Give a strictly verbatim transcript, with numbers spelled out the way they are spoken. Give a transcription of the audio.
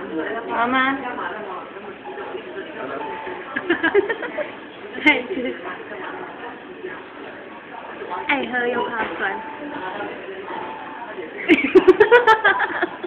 好吗？爱吃，爱喝又怕酸。